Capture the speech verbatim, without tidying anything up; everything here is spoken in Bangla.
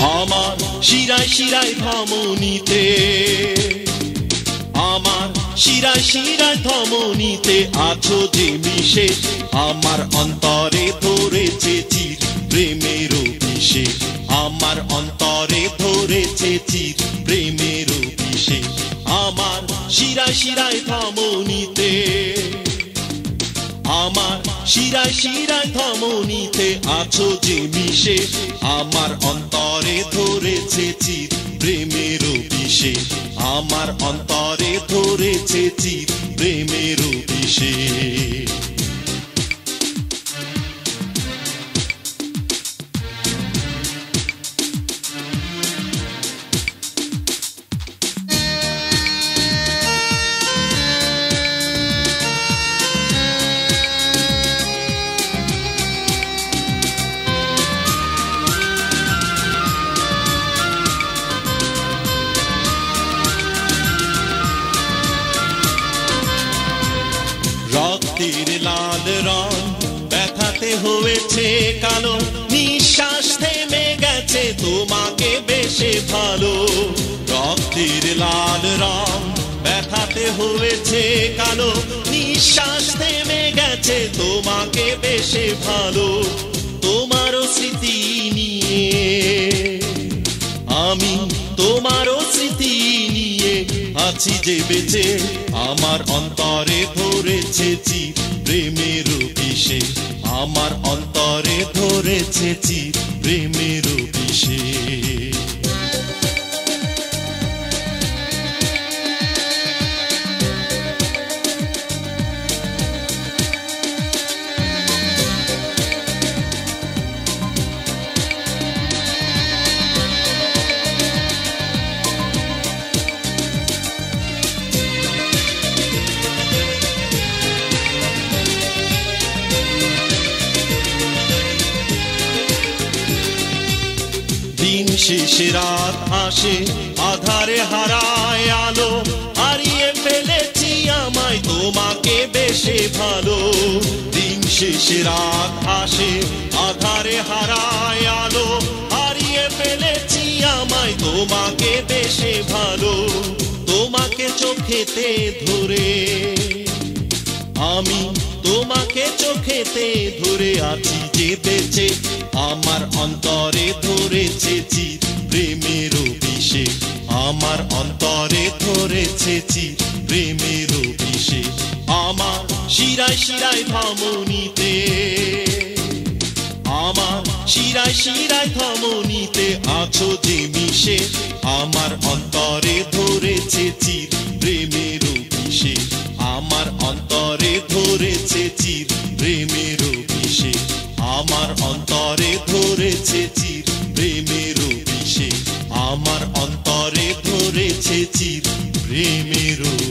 আমার শিরায় শিরায় ধমনীতে আমার শিরায় শিরায় ধমনীতে আছো যে মিশে আমার অন্তরে ধরেছে চির প্রেমের অভিষেক আমার অন্তরে ধরেছে চির প্রেমের অভিষেক আমার শিরায় শিরায় ধমনীতে আমার শিরায় শিরায় ধমনীতে আছো যে মিশে আমার অন্তরে ধরেছে চির প্রেমের অভিষেক আমার অন্তরে ধরেছে চির প্রেমের অভিষেক রক্তের লাল রং ব্যথাতে হয়েছে কালো নিঃশ্বাস থেমে গেছে তোমাকে বেশে ভালো রক্তের লাল রং ব্যথাতে হয়েছে কালো নিঃশ্বাস থেমে গেছে তোমাকে বেশে ভালো তোমারও স্মৃতি নিয়ে আমি তোমারও স্মৃতি নিয়ে আছি যে বেঁচে আমার অন্তরে ধরেছে চির প্রেমের অভিষেক আমার অন্তরে ধরেছে চির প্রেমের অভিষেক দিন শেষে রাত আসে আধারে হারায় আলো হারিয়ে ফেলেছি আমায় তোমাকে বেশে ভালো দিন শেষে রাত আসে আধারে হারায় আলো হারিয়ে ফেলেছি আমায় তোমাকে বেশে ভালো তোমাকে চোখেতে ধরে আমি তোমাকে চোখেতে ধরে আছি যে বেঁচে আমার অন্তরে ধরেছে চির প্রেমের অভিষেক আমার অন্তরে ধরেছে চির প্রেমের অভিষেক আমার শিরায় শিরায় ধমনীতে আমার শিরায় শিরায় ধমনীতে আছো যে মিশে আমার অন্তরে ধরেছে চির প্রেমের অভিষেক আমার অন্তরে ধরেছে চির প্রেমের অভিষেক আমার অন্তরে ধরেছে চির প্রেমের অভিষেক আমার অন্তরে ধরেছে চির প্রেমের